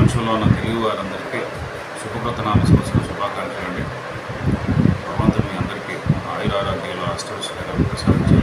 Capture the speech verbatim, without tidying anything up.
ప్రపంచంలో ఉన్న తెలుగు వారందరికీ శుభప్రతనామ సంవత్సరం శుభాకాంక్షలు అండి. భగవంతుడు మీ అందరికీ ఆయురారోగ్యాలు అష్టైశ్వర్యాలు ప్రసాదించాలి.